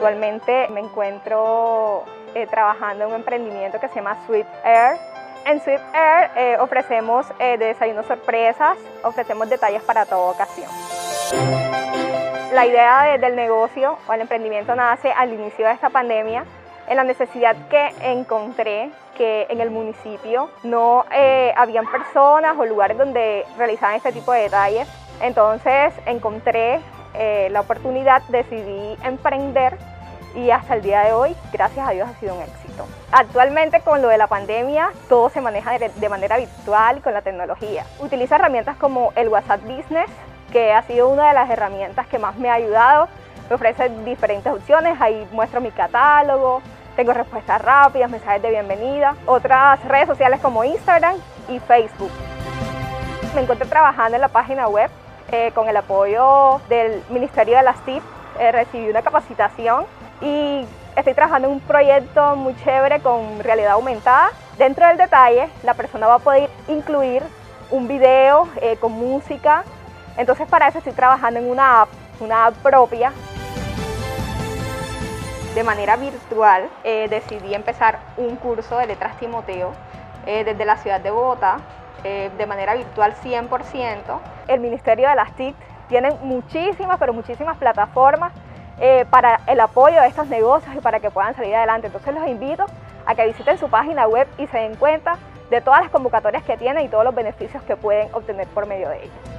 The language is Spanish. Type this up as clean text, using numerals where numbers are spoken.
Actualmente me encuentro trabajando en un emprendimiento que se llama Sweet Air. En Sweet Air ofrecemos desayunos sorpresas, ofrecemos detalles para toda ocasión. La idea del negocio o el emprendimiento nace al inicio de esta pandemia, en la necesidad que encontré que en el municipio no habían personas o lugares donde realizaban este tipo de detalles. Entonces encontré la oportunidad, decidí emprender y hasta el día de hoy, gracias a Dios, ha sido un éxito. Actualmente con lo de la pandemia, todo se maneja de manera virtual y con la tecnología. Utilizo herramientas como el WhatsApp Business, que ha sido una de las herramientas que más me ha ayudado. Me ofrece diferentes opciones, ahí muestro mi catálogo, tengo respuestas rápidas, mensajes de bienvenida. Otras redes sociales como Instagram y Facebook. Me encuentro trabajando en la página web con el apoyo del Ministerio de las TIC. Recibí una capacitación y estoy trabajando en un proyecto muy chévere con realidad aumentada. Dentro del detalle, la persona va a poder incluir un video con música. Entonces para eso estoy trabajando en una app propia. De manera virtual decidí empezar un curso de letras Timoteo desde la ciudad de Bogotá, de manera virtual 100%. El Ministerio de las TIC tiene muchísimas, pero muchísimas plataformas para el apoyo de estos negocios y para que puedan salir adelante. Entonces los invito a que visiten su página web y se den cuenta de todas las convocatorias que tienen y todos los beneficios que pueden obtener por medio de ellas.